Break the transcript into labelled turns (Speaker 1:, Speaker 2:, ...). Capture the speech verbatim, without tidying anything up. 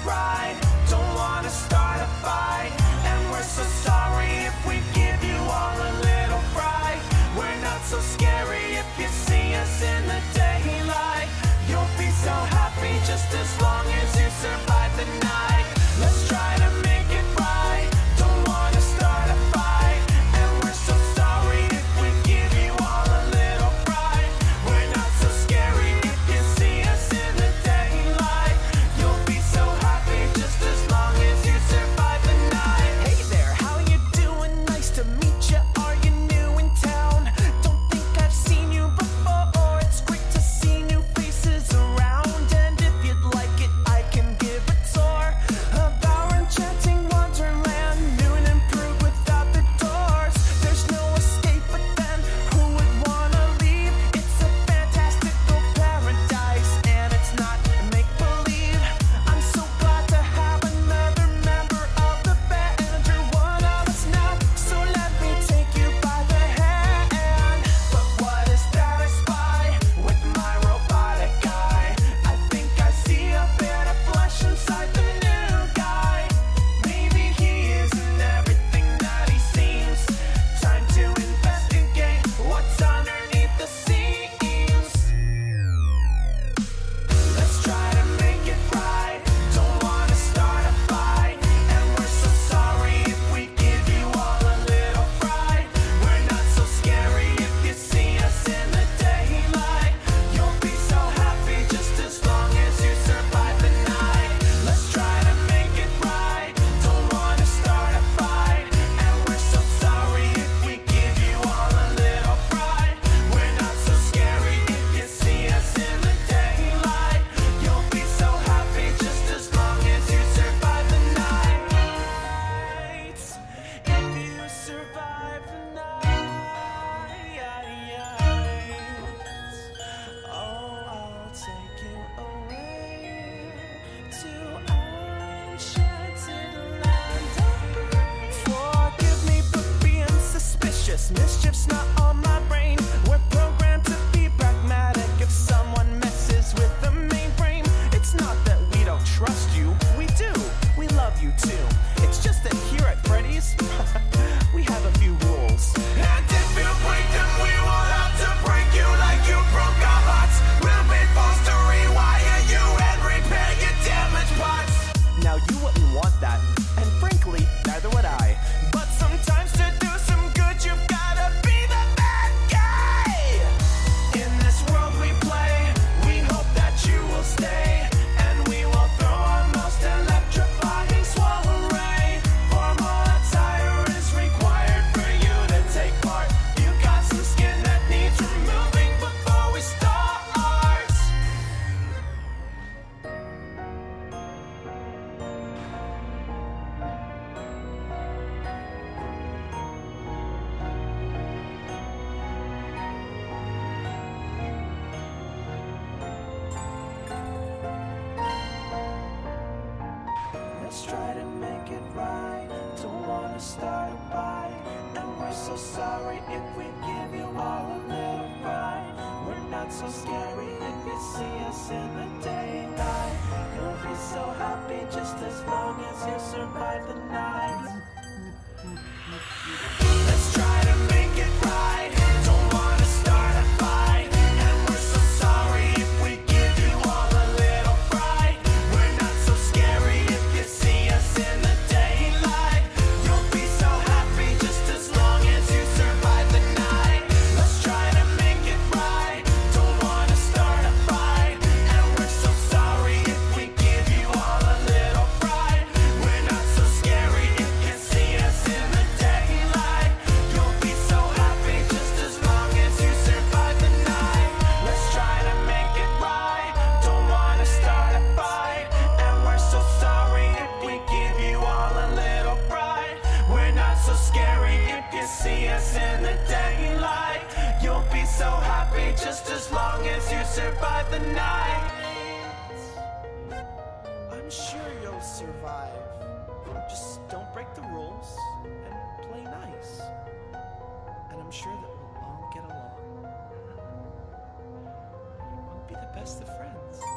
Speaker 1: right. Don't wanna start a fight, and we're so sorry if we give you all a little fright. We're not so scary if you see us in the daylight. You'll be so happy just as long as you survive the night. Let's try to make it right. Don't wanna start a fight, and we're so sorry if we give you all a little fright. We're not so scary if you see us in the daylight. You'll be so happy just as long as you survive the night. Hey there, how you doing? Nice to meet you. Are you new in town? Don't think I've seen you before. It's great to see new faces around, and if you'd like it, I can give a tour of our enchanting wonderland, new and improved without the doors. There's no escape, but then who would wanna leave? It's a fantastical paradise, and it's not make-believe. I'm so glad to have another member of the band. You're one of us now, so let me take you by the hand. But what is that I spy with my robotic eye? I think I see a bit of flesh inside the new guy. Maybe he isn't everything that he seems. Time to investigate what's underneath the seams. Let's try to make it right. Don't wanna start a fight, and we're so sorry if we give you all a little fright. We're not so scary if you see us in the daylight. You'll be so happy just as long as you survive the night. Let's try to make it right. Don't wanna start a fight, and we're so sorry if we give you all a little fright. We're not so scary if you see us in the daylight. You'll be so happy just as long as you survive the night. If you survive the night, oh, I'll take you away to our enchanted land of grace. Forgive me for being suspicious. Mischief's not on my brain. We're programmed to be pragmatic. If someone messes with the mainframe, it's not that we don't trust you. We do. We love you too. It's just that here at Freddy's, we have a few rules. And if you break them, we will have to break you like you broke our hearts. We'll be forced to rewire you and repair your damaged parts. Now you wouldn't want that, and frankly, neither would I. But sometimes to do some good, you've gotta be the bad guy. In this world we play, we hope that you will stay, and we will throw our most electrifying swallow ray. Four more attire is required for you to take part. You got some skin that needs removing before we start. Let's try to make it right. Don't wanna start a fight, and we're so sorry if we give you all a little fright. We're not so scary if you see us in the daylight. You'll be so happy just as long as you survive the night. Let's try to make it right. Don't wanna start a fight, and we're so sorry if we give you all a little fright. We're not so scary if you see us in the daylight. You'll be so happy just as long as you survive the night. Let's try to make it right. Don't wanna start a fight, and we're so sorry if we give you all a little fright. We're not so scary if you see us in the daylight. You'll be so happy just as long as you survive the night. Let's try to make it right. Don't wanna start a fight, and we're so sorry if we give you all a little fright. We're not so scary if you see us in the daylight. You'll be so happy just as long as you survive the night. I'm sure you'll survive. Just don't break the rules and play nice. And I'm sure that we'll all get along. We'll be the best of friends.